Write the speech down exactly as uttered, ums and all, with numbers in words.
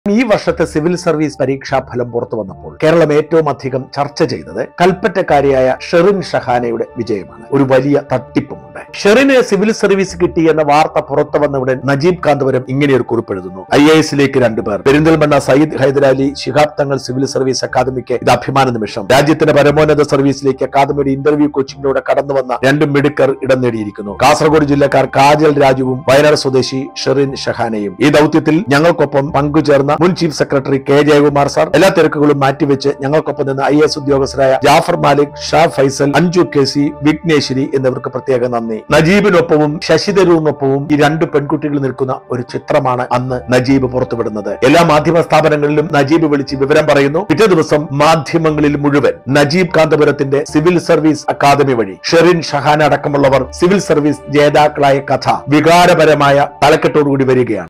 ഈ വർഷത്തെ civil service പരീക്ഷാ ഫലം പുറത്തു വന്നപ്പോൾ കേരളം ഏറ്റവും അധികം ചർച്ച ചെയ്തത് കൽപ്പറ്റക്കാരിയായ ഷെറിൻ ഷഹാനയുടെ വിജയമാണ്. ഒരു വലിയ തട്ടിപ്പുമുണ്ട്. ഷെറിന് സിവിൽ സർവീസ് കിട്ടി എന്ന വാർത്ത പുറത്തു വന്നവിടെ നജീബ് കാന്തപുരം ഇങ്ങനെയൊരു കുറിപ്പ് എഴുതുന്നു. ഐ എ എസിലേക്ക് രണ്ടുപേർ. Perinthalmanna Sayyid Hyder Ali Shihab Thangal civil service academic ഇത് അഭിമാന നിമിഷം. രാജ്യത്തിന്റെ പരമോന്നത സർവീസിലേക്ക് അക്കാദമിയുടെ ഇന്റർവ്യൂ കോച്ചിങ്ങിലൂടെ കടന്നു വന്ന രണ്ട് മിടുക്കർ ഇടം നേടിയിരിക്കുന്നു. കാസർഗോഡ് ജില്ലക്കാർ കാജൽ രാജുവും വയനാട് സ്വദേശി ഷെറിൻ ഷഹാനയും. ഈ ദൌത്യത്തിൽ ഞങ്ങൾക്കൊപ്പം പങ്കുചേർന്ന മുൻ chief secretary K Jayakumar sir എല്ലാ തിരക്കുകളും മാറ്റിവെച്ച് ഞങ്ങൾക്കൊപ്പം നിന്ന് ഐ എസ് ഉദ്യോഗസ്ഥരായ ജാഫർ മാലിക്, ഷാ ഫൈസൽ, അഞ്ജു കെ സി, വിഘ്നേശ്വരി എന്നിവർക്ക് പ്രത്യേക നന്ദി. നജീബിനൊപ്പവും ശശി തരൂറിനൊപ്പവും ഈ രണ്ട് പെൺകുട്ടികൾ നിൽക്കുന്ന ഒരു ചിത്രമാണ് അന്ന് നജീബ് പുറത്തുവിടുന്നത്. എല്ലാ മാധ്യമ സ്ഥാപനങ്ങളിലും നജീബ് വിളിച്ച് വിവരം പറയുന്നു. പിറ്റേ ദിവസം മാധ്യമങ്ങളിൽ മുഴുവൻ നജീബ് കാന്തപുരത്തിന്റെ സിവിൽ സർവീസ് അക്കാദമി വഴി ഷെറിൻ ഷഹാന അടക്കമുള്ളവർ സിവിൽ സർവീസ് ജേതാക്കളായ കഥ വികാരപരമായ തലക്കെട്ടോടുകൂടി വരികയാണ്.